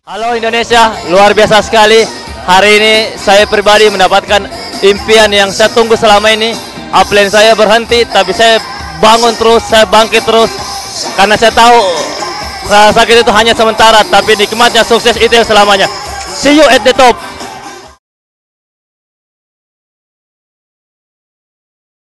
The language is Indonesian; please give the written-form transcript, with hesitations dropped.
Halo Indonesia, luar biasa sekali. Hari ini saya pribadi mendapatkan impian yang saya tunggu selama ini. Upline saya berhenti, tapi saya bangun terus, saya bangkit terus. Karena saya tahu rasa sakit itu hanya sementara, tapi nikmatnya sukses itu yang selamanya. See you at the top.